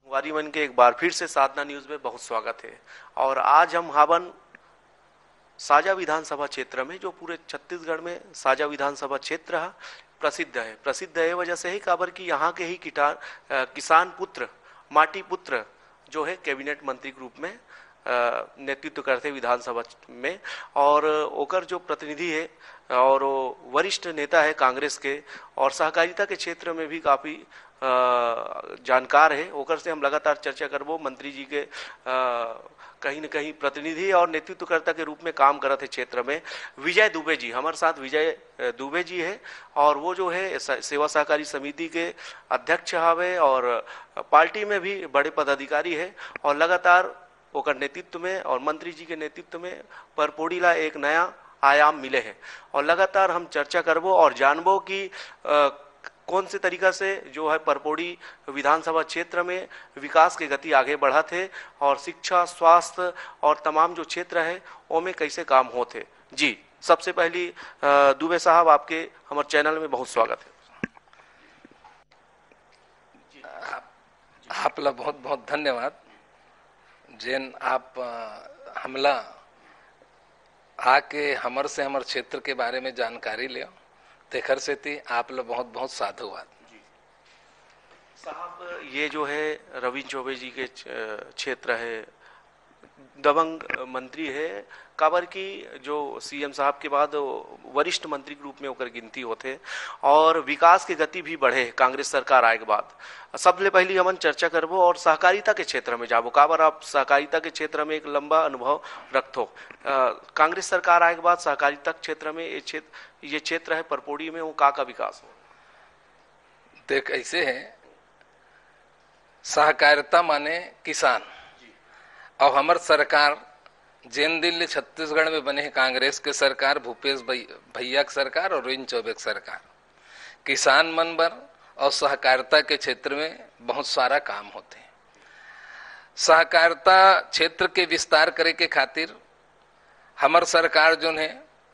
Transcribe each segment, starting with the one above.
वारी मन के एक बार फिर से साधना न्यूज में बहुत स्वागत है। और आज हम हावन साजा विधानसभा क्षेत्र में, जो पूरे छत्तीसगढ़ में साजा विधानसभा क्षेत्र है, प्रसिद्ध है वजह से ही काबर कि यहाँ के ही किसान पुत्र, माटी पुत्र जो है कैबिनेट मंत्री के रूप में नेतृत्व करते विधानसभा में। और ओकर जो प्रतिनिधि है और वो वरिष्ठ नेता है कांग्रेस के, और सहकारिता के क्षेत्र में भी काफ़ी जानकार है। ओकर से हम लगातार चर्चा करबो। मंत्री जी के कहीं न कहीं प्रतिनिधि और नेतृत्वकर्ता के रूप में काम करते क्षेत्र में विजय दुबे जी, हमारे साथ विजय दुबे जी है। और वो जो है सेवा सहकारी समिति के अध्यक्ष हवे और पार्टी में भी बड़े पदाधिकारी है। और लगातार ओकर नेतृत्व में और मंत्री जी के नेतृत्व में परपोड़ीला एक नया आयाम मिले हैं। और लगातार हम चर्चा करबो और जानबो कि कौन से तरीका से जो है परपोड़ी विधानसभा क्षेत्र में विकास के गति आगे बढ़ा थे, और शिक्षा, स्वास्थ्य और तमाम जो क्षेत्र है ओमें कैसे काम होते। जी, सबसे पहली दुबे साहब, आपके हमारे चैनल में बहुत स्वागत है। आप ला बहुत बहुत धन्यवाद जेन आप हमला आके हमर से हमर क्षेत्र के बारे में जानकारी लियो, तेखर से थी आप लोग बहुत बहुत साधुवाद। साहब, ये जो है रविंद्र चौबे जी के क्षेत्र है, दबंग मंत्री है, काबर की जो सीएम साहब के बाद वरिष्ठ मंत्री के रूप में होकर गिनती होते, और विकास की गति भी बढ़े कांग्रेस सरकार आए के बाद। सबले पहली हमन चर्चा करबो और सहकारिता के क्षेत्र में जाबो, काबर आप सहकारिता के क्षेत्र में एक लंबा अनुभव रखतो। कांग्रेस सरकार आए के बाद सहकारिता क्षेत्र में ये क्षेत्र है परपोड़ी में, वो का विकास हो? देख, ऐसे है, सहकारिता माने किसान, और हमार सरकार जेन दिन ले छत्तीसगढ़ में बने है कांग्रेस के सरकार, भूपेश भैया की सरकार और रविंद्र चौबे की सरकार, किसान मन बर और सहकारिता के क्षेत्र में बहुत सारा काम होते हैं। सहकारिता क्षेत्र के विस्तार करे के खातिर हमार सरकार जो है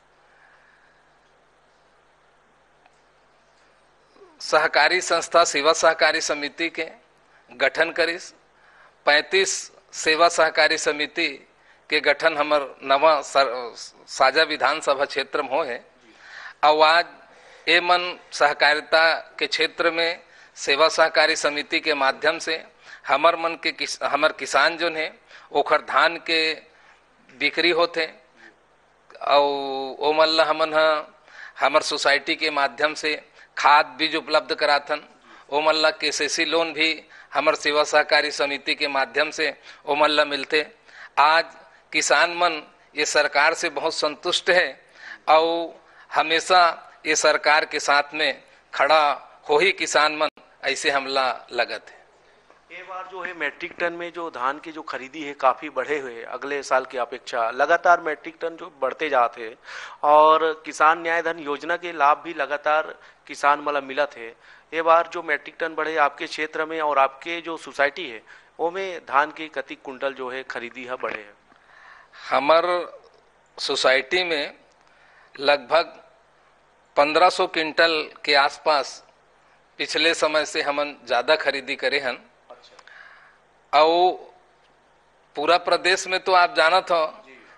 सहकारी संस्था सेवा सहकारी समिति के गठन करिस। 35 सेवा सहकारी समिति के गठन हमर नवा साजा विधानसभा क्षेत्र में हो है। और आज ए मन सहकारिता के क्षेत्र में सेवा सहकारी समिति के माध्यम से हमर मन के हमर किसान जो है ओखर धान के बिक्री होते, और ओ मन ला हमन हमर सोसाइटी के माध्यम से खाद बीज उपलब्ध कराथन। ओ मन ला केसीसी लोन भी हमर सेवा सहकारी समिति के माध्यम से ओ मन ला मिलते। आज किसान मन ये सरकार से बहुत संतुष्ट है और हमेशा ये सरकार के साथ में खड़ा हो ही किसान मन, ऐसे हमला लगत है। ये बार जो है मैट्रिक टन में जो धान की जो खरीदी है काफ़ी बढ़े हुए अगले साल की अपेक्षा, लगातार मैट्रिक टन जो बढ़ते जाते हैं, और किसान न्याय धन योजना के लाभ भी लगातार किसान मतलब मिला थे। ये बार जो मैट्रिक टन बढ़े आपके क्षेत्र में और आपके जो सोसाइटी है वो में धान की कति कुंटल जो है खरीदी है बढ़े है? हमार सोसाइटी में लगभग 1500 क्विंटल के आसपास पिछले समय से हमन ज़्यादा खरीदी करे हन। और पूरा प्रदेश में तो आप जानत हो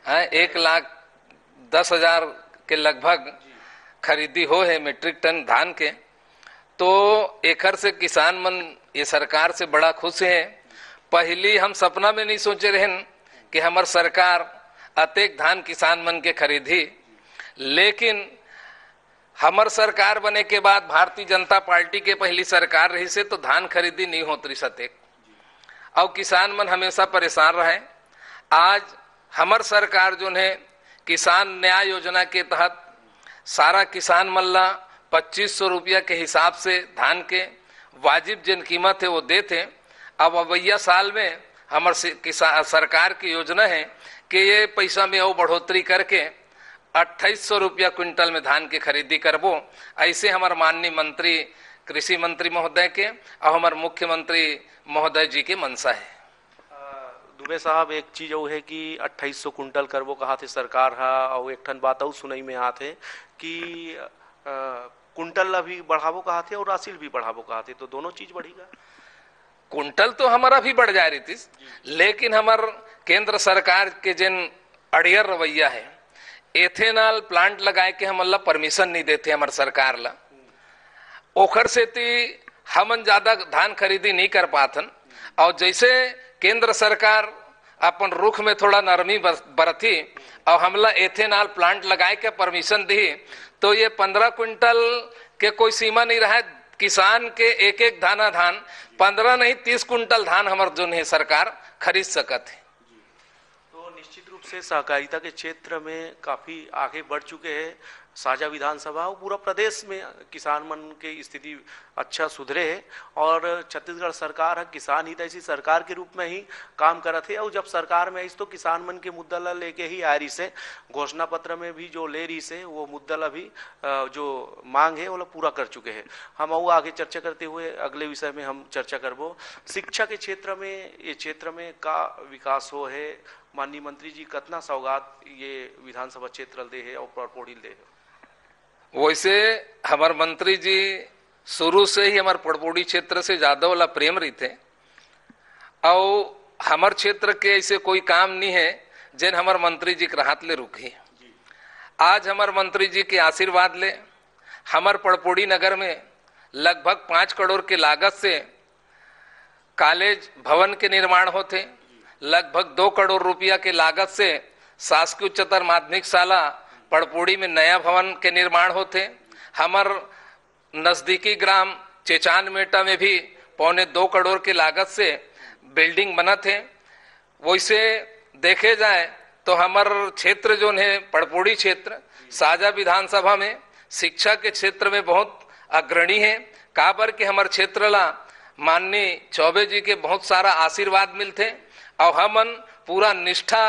1,10,000 के लगभग खरीदी हो है मीट्रिक टन धान के। तो एकर से किसान मन ये सरकार से बड़ा खुश है। पहली हम सपना में नहीं सोचे रहन कि हमार सरकार अतेक धान किसान मन के खरीदी, लेकिन हमार सरकार बने के बाद भारतीय जनता पार्टी के पहली सरकार रही से तो धान खरीदी नहीं होती सतेक, और किसान मन हमेशा परेशान रहे। आज हमार सरकार जो है किसान न्याय योजना के तहत सारा किसान मल्ला 2500 रुपया के हिसाब से धान के वाजिब जिन कीमत है वो देते। अब अवैया साल में हमार सरकार की योजना है कि ये पैसा में और बढ़ोतरी करके 2800 रुपया क्विंटल में धान के खरीदी करबो। ऐसे हमार माननीय मंत्री, कृषि मंत्री महोदय के और हमारे मुख्यमंत्री महोदय जी के मनसा है। दुबे साहब, एक चीज वो है कि 2800 कुंटल करबो कहा थे सरकार हा, और एक ठन बात और सुनई में आते कि कुंटल ला भी बढ़ावो कहा थे और राशि भी बढ़ावो कहा थे, तो दोनों चीज बढ़ेगा? कुंटल तो हमारा भी बढ़ जा रही थी, लेकिन हमार केंद्र सरकार के जिन अड़ियर रवैया है, एथेनॉल प्लांट लगाए के हम अल्लाह परमिशन नहीं देते हमार सरकार ला, ओखर से हमन ज्यादा धान खरीदी नहीं कर पाथन। और जैसे केंद्र सरकार अपन रुख में थोड़ा नरमी बरती और हमला एथेनॉल प्लांट लगाए के परमिशन दी, तो ये 15 क्विंटल के कोई सीमा नहीं रहा, किसान के एक एक दाना धान 15 नहीं 30 क्विंटल धान हमार जो है सरकार खरीद सकत है। तो निश्चित रूप से सहकारिता के क्षेत्र में काफी आगे बढ़ चुके हैं साजा विधानसभा और पूरा प्रदेश में किसान मन की स्थिति अच्छा सुधरे है और छत्तीसगढ़ सरकार है किसान हितैषी सरकार के रूप में ही काम करत है। और जब सरकार में इस तो किसान मन के मुद्दा ला लेके ही आ रही से, घोषणा पत्र में भी जो ले रही से वो मुद्दा ला भी जो मांग है वो पूरा कर चुके हैं। हम वो आगे चर्चा करते हुए अगले विषय में हम चर्चा करबो। शिक्षा के क्षेत्र में ये क्षेत्र में का विकास हो है, माननीय मंत्री जी कतना सौगात ये विधानसभा क्षेत्र दे है और पड़पोड़ी दे है। वैसे हमार मंत्री जी शुरू से ही हमार पड़पोड़ी क्षेत्र से ज्यादा वाला प्रेम रही थे और हमार क्षेत्र के ऐसे कोई काम नहीं है जिन हमार मंत्री जी के हाथ ले रुकी। आज हमार मंत्री जी के आशीर्वाद ले हमार पड़पोड़ी नगर में लगभग 5 करोड़ के लागत से कॉलेज भवन के निर्माण होते, लगभग 2 करोड़ रुपया के लागत से शासकीय उच्चतर माध्यमिक शाला पड़पोड़ी में नया भवन के निर्माण होते। हमार नजदीकी ग्राम चेचान मेटा में भी 1.25 करोड़ के लागत से बिल्डिंग बना थे। वैसे देखे जाए तो हमार क्षेत्र जो है पड़पोड़ी क्षेत्र साजा विधानसभा में शिक्षा के क्षेत्र में बहुत अग्रणी है। काबर के हमार क्षेत्र ला माननीय चौबे जी के बहुत सारा आशीर्वाद मिलते और हमन पूरा निष्ठा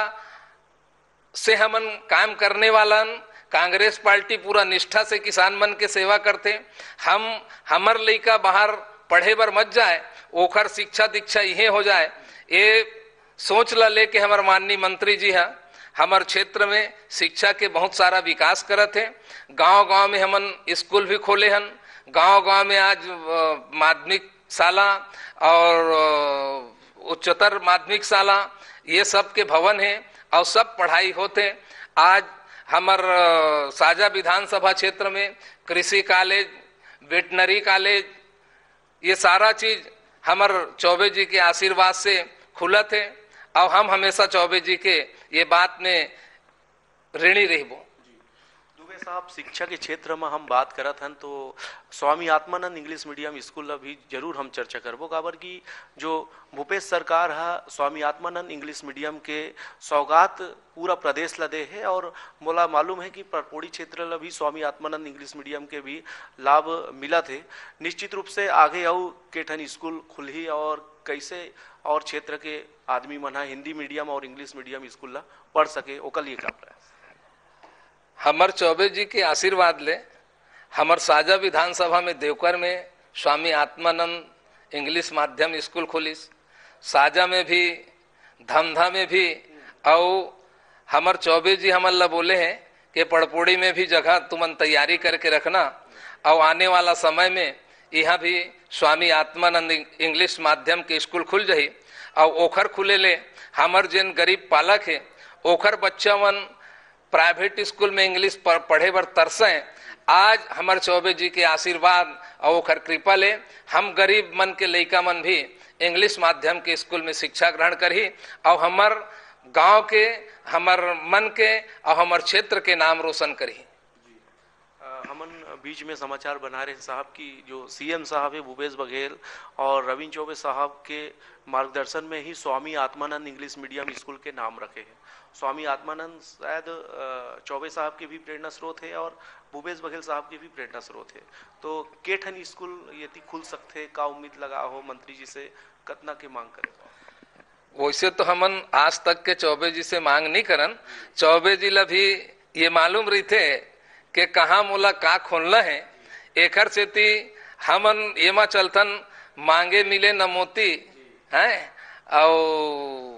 से हमन काम करने वाला, कांग्रेस पार्टी पूरा निष्ठा से किसान मन के सेवा करते। हम हमर लइका बाहर पढ़े बर मत जाए, ओखर शिक्षा दीक्षा यही हो जाए, ये सोच ला लेके हमार माननीय मंत्री जी है हमार क्षेत्र में शिक्षा के बहुत सारा विकास करत है। गांव-गांव में हमन स्कूल भी खोले हन, गांव-गांव में आज माध्यमिक शाला और उच्चतर माध्यमिक शाला ये सब के भवन है और सब पढ़ाई होते। आज हमार साजा विधानसभा क्षेत्र में कृषि कॉलेज, वेटनरी कॉलेज, ये सारा चीज हमार चौबे जी के आशीर्वाद से खुलत है और हम हमेशा चौबे जी के ये बात में ऋणी रहबो। दुबे साहब, शिक्षा के क्षेत्र में हम बात करत हन तो Swami Atmanand English medium school भी जरूर हम चर्चा करबो। काबर की जो भूपेश सरकार है स्वामी आत्मानंद इंग्लिश मीडियम के सौगात पूरा प्रदेश ला दे है और मोला मालूम है कि पड़पोड़ी क्षेत्र ला भी स्वामी आत्मानंद इंग्लिश मीडियम के भी लाभ मिला थे। निश्चित रूप से आगे आऊ केठन स्कूल खुलही और कैसे और क्षेत्र के आदमी मन हिंदी मीडियम और इंग्लिश मीडियम स्कूल ला पढ़ सके ओकर लिए का प्रयास। हमार चौबे जी के आशीर्वाद ले हमार साजा विधानसभा में देवकर में स्वामी आत्मानंद इंग्लिश माध्यम स्कूल खुलिस, साजा में भी, धमधा में भी, और हमार चौबे जी हमला बोले हैं कि पड़पोड़ी में भी जगह तुमन तैयारी करके रखना और आने वाला समय में यहाँ भी स्वामी आत्मानंद इंग्लिश माध्यम के स्कूल खुल जाही और ओखर खुले ले हमार जिन गरीब पालक है ओखर बच्चा मन प्राइवेट स्कूल में इंग्लिश पढ़े बर तरसे। आज हमार चौबे जी के आशीर्वाद और ओखर कृपा ले हम गरीब मन के लइका मन भी इंग्लिश माध्यम के स्कूल में शिक्षा ग्रहण करही और हमार गांव के, हमार मन के और हमार क्षेत्र के नाम रोशन करही। हमन बीच में समाचार बना रहे साहब की जो सीएम साहब है भूपेश बघेल और रविंद्र चौबे साहब के मार्गदर्शन में ही Swami Atmanand English medium school के नाम रखे हैं। स्वामी आत्मानंद शायद चौबे साहब के भी प्रेरणा स्रोत है और भूपेश बघेल साहब के भी प्रेरणा स्रोत है। तो केठन स्कूल यदि खुल सकते का उम्मीद लगा हो मंत्री जी से कतना के मांग करे? वैसे तो हमन आज तक के चौबे जी से मांग नहीं करन, चौबे जी ला भी ये मालूम रही थे कि कहाँ मोला का खोलना है, एकर से ती हमन एमा चलतन मांगे मिले न मोती है और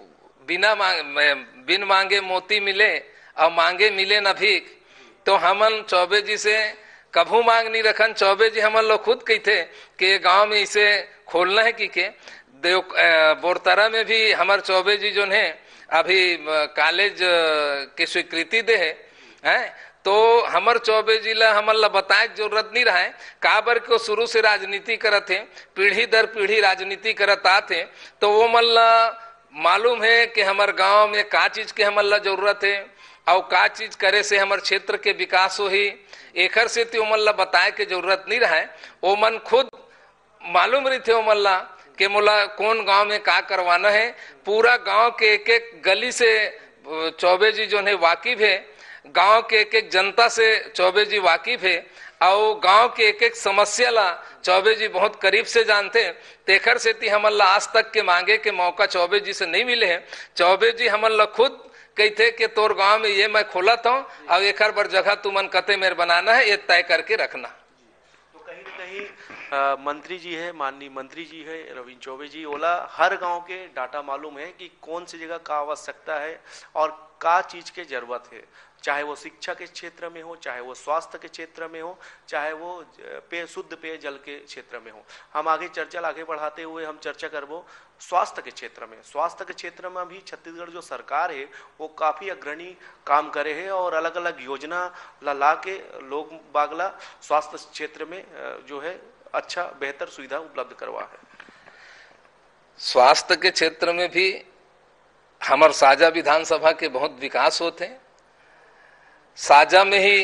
बिन मांगे मोती मिले और मांगे मिले न भीख। तो हमन चौबे जी से कभू मांग नहीं रखन। चौबे जी हमन लोग खुद कहते कि गांव में इसे खोलना है कि के बोरतरा में भी हमारे चौबे जी जो है अभी कॉलेज की स्वीकृति दे है तो हमर चौबे जिला हमला बताए जरूरत नहीं रहा है। काबर को शुरू से राजनीति करत है, पीढ़ी दर पीढ़ी राजनीति करत आते, तो वो मल्ला मालूम है कि हमार गांव में का चीज के हमला जरूरत है और का चीज करे से हमार क्षेत्र के विकास हो ही। एकर से तो मल्ला बताए के जरूरत नहीं रहा है, वो मन खुद मालूम रही थे मल्ला कि मोला कौन गांव में का करवाना है। पूरा गांव के एक एक गली से चौबे जी जो है वाकिफ है, गांव के एक एक जनता से चौबे जी वाकिफ है और गांव के एक एक समस्या ला चौबे जी बहुत करीब से जानते। तेखर से ती हमला आज तक के मांगे के मौका चौबे जी से नहीं मिले हैं। चौबे जी हमला खुद कहते कि तोर गांव में ये मैं खोला था और एक बार जगह तुमन कते मेरे बनाना है, ये तय करके रखना। तो कहीं न कहीं मंत्री जी है, माननीय मंत्री जी है रविंद्र चौबे जी, ओला हर गांव के डाटा मालूम है कि कौन सी जगह का आवश्यकता है और का चीज के जरूरत है, चाहे वो शिक्षा के क्षेत्र में हो, चाहे वो स्वास्थ्य के क्षेत्र में हो, चाहे वो शुद्ध पेयजल के क्षेत्र में हो। हम आगे चर्चा आगे बढ़ाते हुए हम चर्चा करबो स्वास्थ्य के क्षेत्र में। स्वास्थ्य के क्षेत्र में भी छत्तीसगढ़ जो सरकार है वो काफी अग्रणी काम करे है और अलग अलग योजना ला के लोग बागला स्वास्थ्य क्षेत्र में जो है अच्छा बेहतर सुविधा उपलब्ध करवा है। स्वास्थ्य के क्षेत्र में भी हमार साजा विधानसभा के बहुत विकास होते हैं। साजा में ही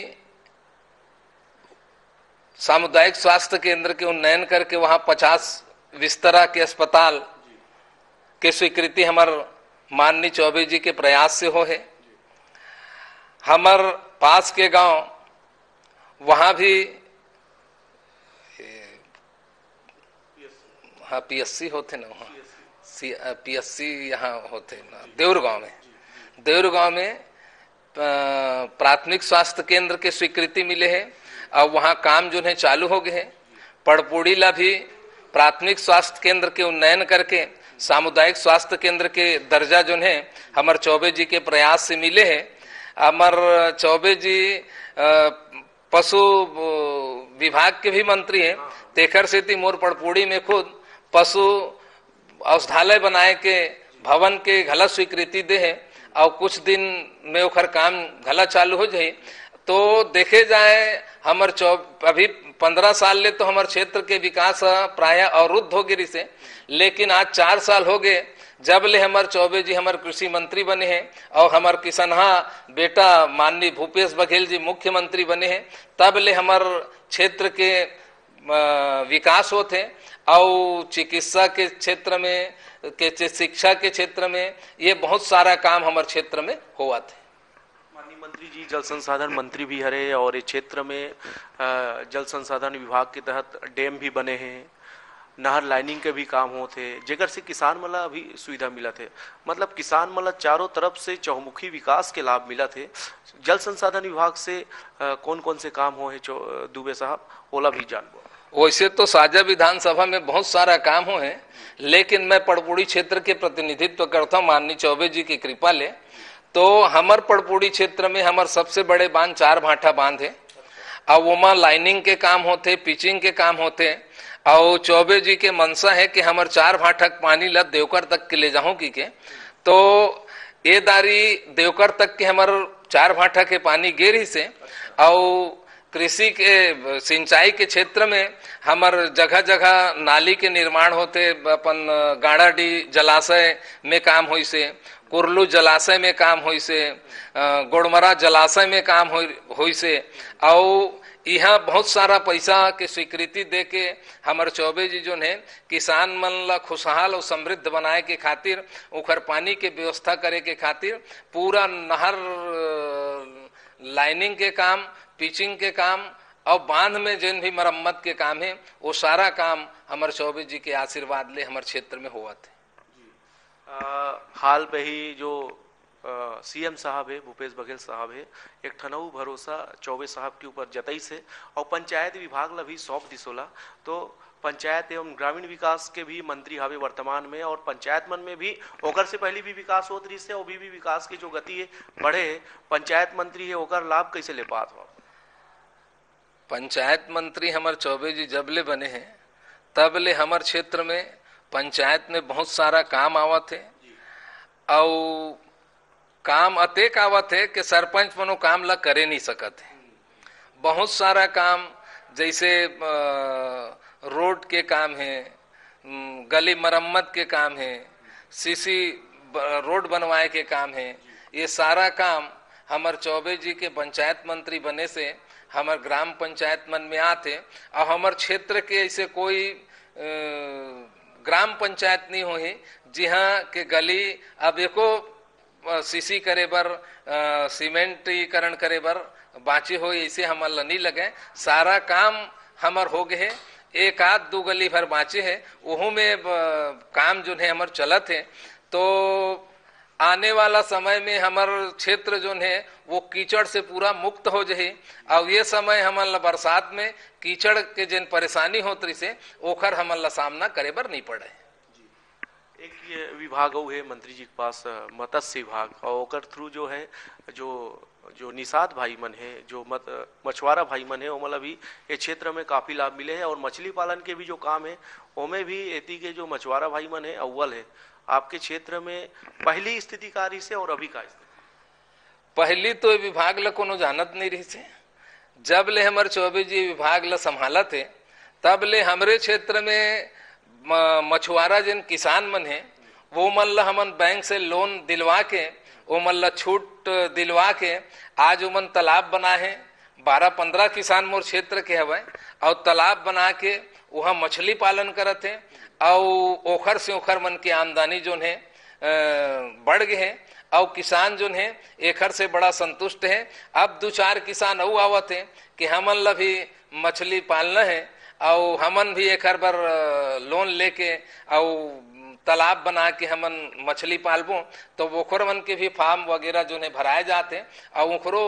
सामुदायिक स्वास्थ्य केंद्र के उन्नयन करके वहां 50 बिस्तरा के अस्पताल के स्वीकृति हमार माननीय चौबे जी के प्रयास से हो है। हमार पास के गांव वहां भी हाँ पीएससी होते ना, वहाँ पीएससी यहाँ होते ना देउर गांव में प्राथमिक स्वास्थ्य केंद्र के स्वीकृति मिले हैं और वहाँ काम जो है चालू हो गए हैं। पड़पुड़ी ला भी प्राथमिक स्वास्थ्य केंद्र के उन्नयन करके सामुदायिक स्वास्थ्य केंद्र के दर्जा जो है हमारे चौबे जी के प्रयास से मिले हैं। हमारे चौबे जी पशु विभाग के भी मंत्री हैं। तेखर से मोर पड़पुड़ी में खुद पशु औषधालय बनाए के भवन के गलत स्वीकृति दे है और कुछ दिन में ओखर काम घला चालू हो जाए। तो देखे जाए हमार अभी 15 साल ले तो हमारे क्षेत्र के विकास प्राय अवरुद्ध हो गिरी से, लेकिन आज 4 साल हो गए जब ले हमारे चौबे जी हमारे कृषि मंत्री बने हैं और हमारे किसनहा बेटा माननीय भूपेश बघेल जी मुख्यमंत्री बने हैं, तब ले हमारे क्षेत्र के विकास होते। और चिकित्सा के क्षेत्र में के शिक्षा के क्षेत्र में ये बहुत सारा काम हमारे क्षेत्र में हुआ थे। माननीय मंत्री जी जल संसाधन मंत्री भी हरे और इस क्षेत्र में जल संसाधन विभाग के तहत डैम भी बने हैं, नहर लाइनिंग के भी काम होते, जेकर से किसान मला भी सुविधा मिला थे। मतलब किसान मला चारों तरफ से चहुमुखी विकास के लाभ मिला थे। जल संसाधन विभाग से कौन कौन से काम हो है दुबे साहब, ओला भी जानबो। वैसे तो साजा विधानसभा में बहुत सारा काम हो है, लेकिन मैं पड़पुड़ी क्षेत्र के प्रतिनिधित्व करता हूँ माननीय चौबे जी की कृपा ले। तो हमार पड़पुड़ी क्षेत्र में हमार सबसे बड़े बांध 4 भाटा बांध है और वो लाइनिंग के काम होते, पिचिंग के काम होते। और चौबे जी के मनसा है कि हमार 4 भाटक पानी ला देवकर तक के ले जाऊं की के, तो ये दारी देवकर तक के हमार 4 भाटा के पानी गिर ही से। और कृषि के सिंचाई के क्षेत्र में हमार जगह जगह नाली के निर्माण होते, अपन गाड़ाडी जलाशय में काम हुई से, कुरलू जलाशय में काम हुई से, गोड़मरा जलाशय में काम हुई से। और यहाँ बहुत सारा पैसा के स्वीकृति दे के हमारे चौबे जी जो है किसान मन ला खुशहाल और समृद्ध बनाए के खातिर, उखर पानी के व्यवस्था करे के खातिर पूरा नहर लाइनिंग के काम, पिचिंग के काम और बांध में जिन भी मरम्मत के काम है वो सारा काम हमारे चौबे जी के आशीर्वाद ले हमारे क्षेत्र में हुआ थे। हाल पे ही जो सीएम साहब है भूपेश बघेल साहब है, एक ठनऊ भरोसा चौबे साहब के ऊपर जतई से और पंचायत विभाग ला भी सौंप दिसोला। तो पंचायत एवं ग्रामीण विकास के भी मंत्री हावे वर्तमान में, और पंचायत मन में भी ओकर से पहले भी विकास होत रही से और भी विकास की जो गति है बढ़े है। पंचायत मंत्री है ओकर लाभ कैसे ले पात हो? पंचायत मंत्री हमारे चौबे जी जब ले बने हैं तब ले हमारे क्षेत्र में पंचायत में बहुत सारा काम आवत है और काम अतेक आवत है कि सरपंच मनो काम ला करे नहीं सकत है। बहुत सारा काम जैसे रोड के काम है, गली मरम्मत के काम है, सीसी रोड बनवाए के काम है। ये सारा काम हमार चौबे जी के पंचायत मंत्री बने से हमार ग्राम पंचायत मन में आते और हमार क्षेत्र के ऐसे कोई ग्राम पंचायत नहीं हो जहाँ के गली अब एको सीसी करे बर सीमेंटीकरण करे बर बाँचे हो, ऐसे हमारा नहीं लगे। सारा काम हमार हो गए है, एक आध दो गली भर बाँचे है, वह में काम जो है हमार चलत है। तो आने वाला समय में हमार क्षेत्र जो है वो कीचड़ से पूरा मुक्त हो जाए और ये समय हमारा बरसात में कीचड़ के जिन परेशानी होती से ओखर हमारा सामना करे बर नहीं पड़े। एक ये विभाग है मंत्री जी के पास मत्स्य विभाग, और ओकर थ्रू जो है जो निषाद भाई मन है, जो मछुआरा भाई मन है, वो मतलब भी ये क्षेत्र में काफ़ी लाभ मिले हैं। और मछली पालन के भी जो काम है उनमें भी एती के जो मछुआरा भाई मन है अव्वल है। आपके क्षेत्र में पहली स्थिति का रही से और अभी का स्थिति? पहली तो ये विभाग ला कोनो जानत नहीं रही से। जब ले हमारे चौबे जी विभाग ला संभालत है तब ले हमरे क्षेत्र में मछुआरा जिन किसान मन है वो मन ला हमन बैंक से लोन दिलवा के, वो मन ला छूट दिलवा के आज वो मन तालाब बनाए हैं। 12-15 किसान मोर क्षेत्र के हवे और तालाब बना के वहाँ मछली पालन करत है और ओखर से ओखर मन की आमदनी जो है बढ़ गए है और किसान जो है एखर से बड़ा संतुष्ट है। अब 2-4 किसान और आवत है कि हमन ला भी मछली पालना है और हमन भी एखर बर लोन लेके और तालाब बना के हमन मछली पालबो, तो ओखर मन के भी फार्म वगैरह जो है भराए जाते और ओखरो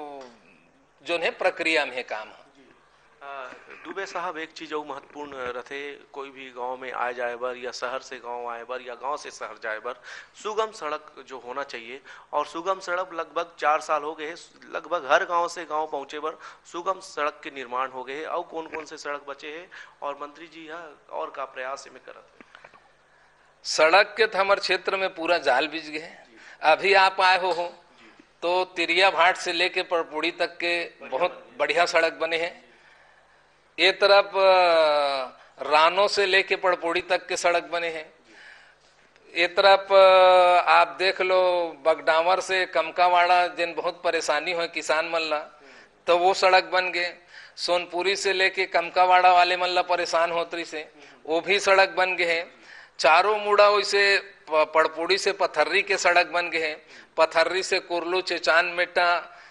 जो है प्रक्रिया में काम है। दुबे साहब, एक चीज और महत्वपूर्ण रथे, कोई भी गांव में आए जाए बर या शहर से गांव आए बर या गांव से शहर जाए बर सुगम सड़क जो होना चाहिए, और सुगम सड़क लगभग 4 साल हो गए, लगभग हर गांव से गांव पहुंचे बर सुगम सड़क के निर्माण हो गए। और कौन कौन से सड़क बचे हैं और मंत्री जी यहाँ और का प्रयास में करत है? सड़क के तो हमारे क्षेत्र में पूरा जाल बिछ गए। अभी आप आए हो तो तिरिया भाट से लेके परपुड़ी तक के बहुत बढ़िया सड़क बने हैं। ये तरफ रानो से लेके पड़पोड़ी तक के सड़क बने हैं। ये तरफ आप देख लो बगडावर से कमकावाड़ा जिन बहुत परेशानी हो किसान मल्ला, तो वो सड़क बन गए। सोनपुरी से लेके कमकावाड़ा वाले मल्ला परेशान होतरी से वो भी सड़क बन गए हैं। चारों मुड़ा वैसे पड़पोड़ी से पथर्री के सड़क बन गए हैं। पथर्री से कुरलू चेचान मेटा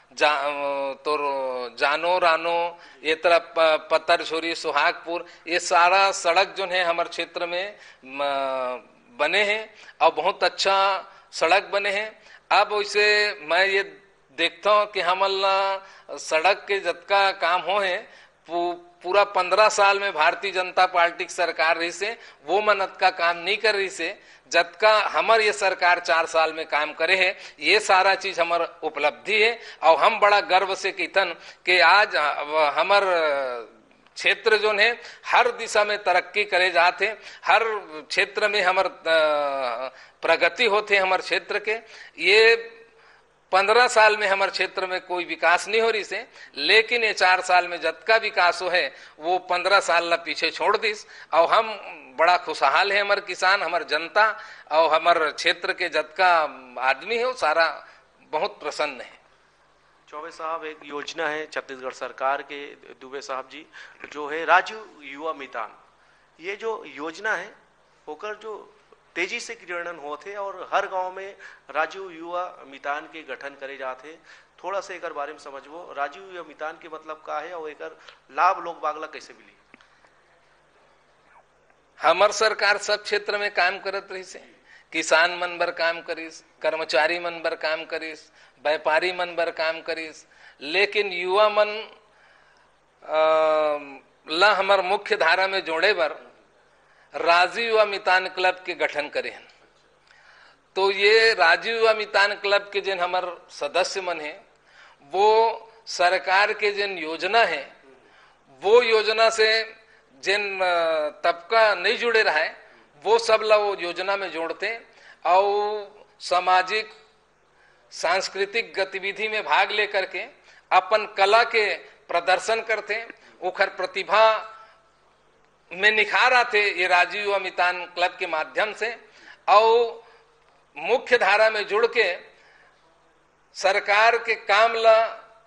तो जानो रानो ये तरफ पत्थर छोरी सुहागपुर, ये सारा सड़क जो है हमारे क्षेत्र में बने हैं और बहुत अच्छा सड़क बने हैं। अब वैसे मैं ये देखता हूँ कि हमारा सड़क के जतका काम हो है पूरा 15 साल में भारतीय जनता पार्टी की सरकार रही से वो मनत का काम नहीं कर रही से, जबका हमार ये सरकार 4 साल में काम करे है। ये सारा चीज हमार उपलब्धि है और हम बड़ा गर्व से कहतन कि आज हमार क्षेत्र जो है हर दिशा में तरक्की करे जाते, हर क्षेत्र में हमार प्रगति होते हमार क्षेत्र के। ये 15 साल में हमारे क्षेत्र में कोई विकास नहीं हो रही से, लेकिन ये 4 साल में जतका विकास हो है वो 15 साल ला पीछे छोड़ दीस और हम बड़ा खुशहाल है। हमारे किसान, हमारे जनता और हमारे क्षेत्र के जतका आदमी है वो सारा बहुत प्रसन्न है। चौबे साहब, एक योजना है छत्तीसगढ़ सरकार के दुबे साहब जी, जो है राजीव युवा मितान। ये जो योजना है होकर जो तेजी से क्रियान्वयन होते और हर गांव में राजीव युवा मितान के गठन करे जाते। थोड़ा सा एक बारे में समझबो, राजीव युवा मितान के मतलब का है और एक लाभ लोग बागला कैसे मिली? हमार सरकार सब क्षेत्र में काम करत रही से, किसान मन बर काम करीस, कर्मचारी मन बर काम करीस, व्यापारी मन बर काम करीस, लेकिन युवा मन ला हमार मुख्य धारा में जोड़े बर राजीव युवा मितान क्लब के गठन करे हैं। तो ये राजीव युवा मितान क्लब के जिन हमार सदस्य मन है वो सरकार के जिन योजना है वो योजना से जिन तबका नहीं जुड़े रहा है वो सब ला वो योजना में जोड़ते और सामाजिक सांस्कृतिक गतिविधि में भाग लेकर के अपन कला के प्रदर्शन करते, उखर प्रतिभा में निखार आते ये राजीव युवा मितान क्लब के माध्यम से, और मुख्य धारा में जुड़ के सरकार के काम ला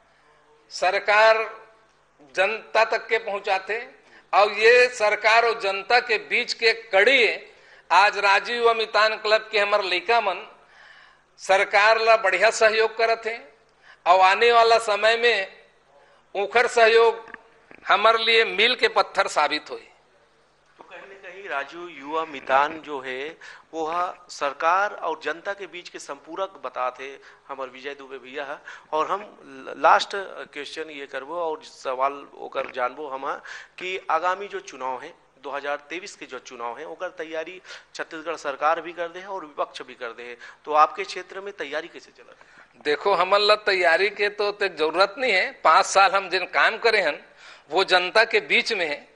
सरकार जनता तक के पहुंचाते। और ये सरकार और जनता के बीच के कड़ी आज राजीव युवा मितान क्लब के हमारे लइका मन सरकार ला बढ़िया सहयोग करत है, और आने वाला समय में उखर सहयोग हमारे लिए मील के पत्थर साबित हुई। तो कहीं न कहीं राजीव युवा मितान जो है वो सरकार और जनता के बीच के संपूरक बताते हमारे विजय दुबे भैया है। और हम लास्ट क्वेश्चन ये करबो और सवाल ओकर जानबो हम कि आगामी जो चुनाव है 2023 के जो चुनाव है ओकर तैयारी छत्तीसगढ़ सरकार भी कर दे है और विपक्ष भी कर दे है, तो आपके क्षेत्र में तैयारी कैसे चल रही है? देखो हमन ला तैयारी के तो जरूरत नहीं है। 5 साल हम जिन काम करे हैं वो जनता के बीच में है,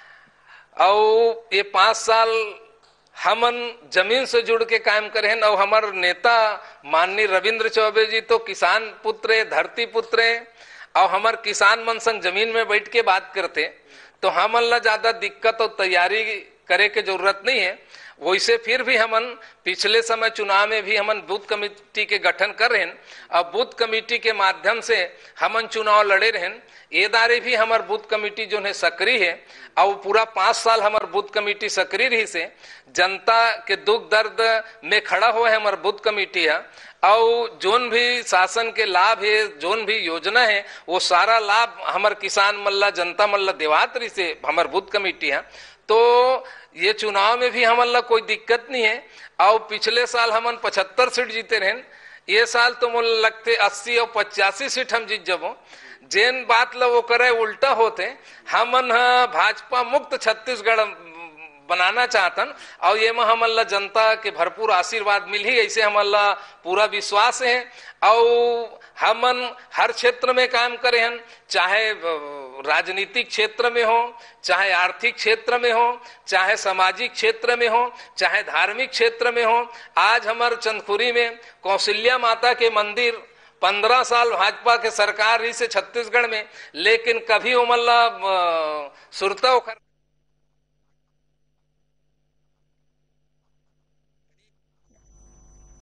और ये 5 साल हमन जमीन से जुड़ के काम करे हैं। और हमारे नेता माननीय रविंद्र चौबे जी तो किसान पुत्र है, धरती पुत्र है, और हमारे किसान मन संग जमीन में बैठ के बात करते, तो हमन ला ज्यादा दिक्कत और तैयारी करे के जरूरत नहीं है। वैसे फिर भी हमन पिछले समय चुनाव में भी हमन बूथ कमेटी के गठन कर रहे हैं, और बूथ कमेटी के माध्यम से हमन चुनाव लड़े रहे। ये दारे भी हमार बूथ कमेटी जो है सक्रिय है, और पूरा 5 साल हमार बूथ कमेटी सक्रिय रही से जनता के दुख दर्द में खड़ा हुआ है हमार बूथ कमेटी है। और जोन भी शासन के लाभ है, जोन भी योजना है, वो सारा लाभ हमार किसान मल्ला जनता मल्ला देवात्री से हमार बूथ कमेटी है। तो ये चुनाव में भी हमारा कोई दिक्कत नहीं है। और पिछले साल हमन 75 सीट जीते रहे, ये साल तो मुझे लगते 80 और 85 सीट हम जीत जबो। जेन बात ला वो करे उल्टा होते, हमन भाजपा मुक्त छत्तीसगढ़ बनाना चाहतन, और ये में हमला जनता के भरपूर आशीर्वाद मिली, ऐसे हमला पूरा विश्वास है। और हमन हर क्षेत्र में काम करे हैं, चाहे राजनीतिक क्षेत्र में हो, चाहे आर्थिक क्षेत्र में हो, चाहे सामाजिक क्षेत्र में हो, चाहे धार्मिक क्षेत्र में हो। आज हमारे चंदखुरी में कौशल्या माता के मंदिर 15 साल भाजपा के सरकार ही से छत्तीसगढ़ में, लेकिन कभी उमल्ला सुरता